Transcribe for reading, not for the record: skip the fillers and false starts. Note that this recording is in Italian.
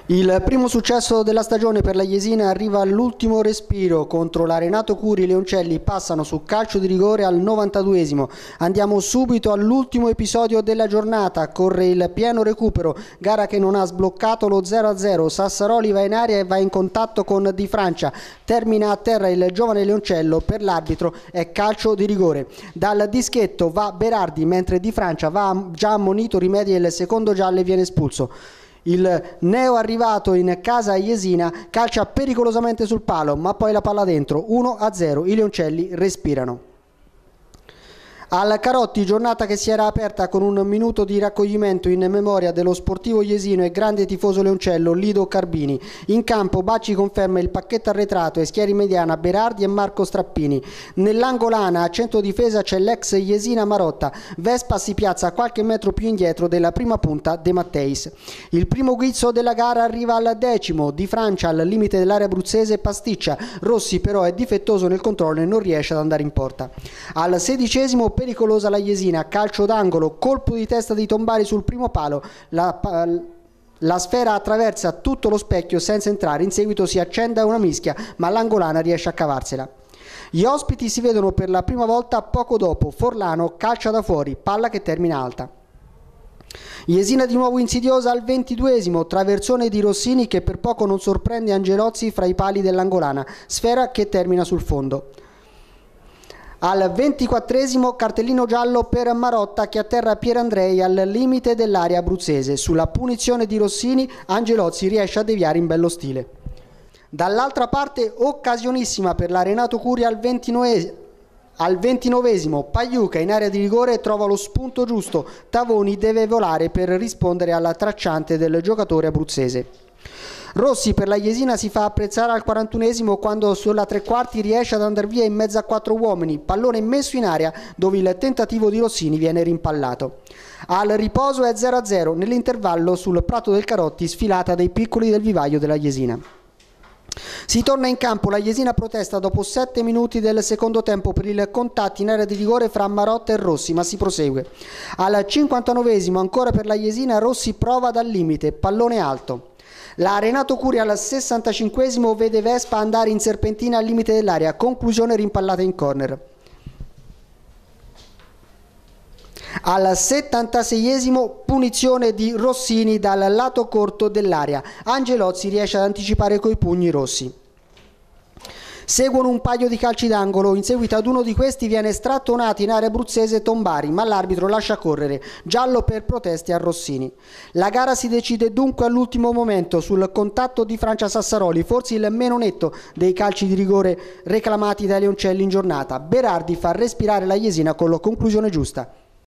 Il primo successo della stagione per la Jesina arriva all'ultimo respiro. Contro la Renato Curi i Leoncelli passano su calcio di rigore al 92esimo. Andiamo subito all'ultimo episodio della giornata. Corre il pieno recupero, gara che non ha sbloccato lo 0-0. Sassaroli va in aria e va in contatto con Di Francia. Termina a terra il giovane Leoncello, per l'arbitro è calcio di rigore. Dal dischetto va Berardi, mentre Di Francia va già ammonito, rimedia il secondo giallo e viene espulso. Il neo arrivato in casa Jesina calcia pericolosamente sul palo, ma poi la palla dentro. 1-0, i Leoncelli respirano. Al Carotti, giornata che si era aperta con un minuto di raccoglimento in memoria dello sportivo jesino e grande tifoso leoncello Lido Carbini. In campo Bacci conferma il pacchetto arretrato e schieri mediana Berardi e Marco Strappini. Nell'angolana a centro difesa c'è l'ex jesina Marotta. Vespa si piazza qualche metro più indietro della prima punta De Matteis. Il primo guizzo della gara arriva al 10°. Di Francia al limite dell'area abruzzese pasticcia. Rossi però è difettoso nel controllo e non riesce ad andare in porta. Al 16°, pericolosa la Jesina, calcio d'angolo, colpo di testa di Tombari sul primo palo, la sfera attraversa tutto lo specchio senza entrare, in seguito si accende una mischia, ma l'angolana riesce a cavarsela. Gli ospiti si vedono per la prima volta poco dopo, Forlano calcia da fuori, palla che termina alta. Jesina di nuovo insidiosa al 22°, traversone di Rossini che per poco non sorprende Angelozzi fra i pali dell'angolana, sfera che termina sul fondo. Al 24°, cartellino giallo per Marotta che atterra Pierandrei al limite dell'area abruzzese. Sulla punizione di Rossini, Angelozzi riesce a deviare in bello stile. Dall'altra parte, occasionissima per la Renato Curi al 29°, Pagliuca in area di rigore trova lo spunto giusto. Tavoni deve volare per rispondere alla tracciante del giocatore abruzzese. Rossi per la Jesina si fa apprezzare al 41°, quando sulla tre quarti riesce ad andare via in mezzo a 4 uomini, pallone messo in aria dove il tentativo di Rossini viene rimpallato. Al riposo è 0-0, nell'intervallo sul prato del Carotti sfilata dei piccoli del vivaio della Jesina. Si torna in campo, la Jesina protesta dopo 7 minuti del secondo tempo per il contatto in area di rigore fra Marotta e Rossi, ma si prosegue. Al 59°, ancora per la Jesina, Rossi prova dal limite, pallone alto. La Renato Curi al 65° vede Vespa andare in serpentina al limite dell'area, conclusione rimpallata in corner. Al 76°, punizione di Rossini dal lato corto dell'area. Angelozzi riesce ad anticipare coi pugni Rossi. Seguono un paio di calci d'angolo, in seguito ad uno di questi viene strattonato in area abruzzese Tombari, ma l'arbitro lascia correre, giallo per proteste a Rossini. La gara si decide dunque all'ultimo momento sul contatto di Francia Sassaroli, forse il meno netto dei calci di rigore reclamati dai Leoncelli in giornata. Berardi fa respirare la Jesina con la conclusione giusta.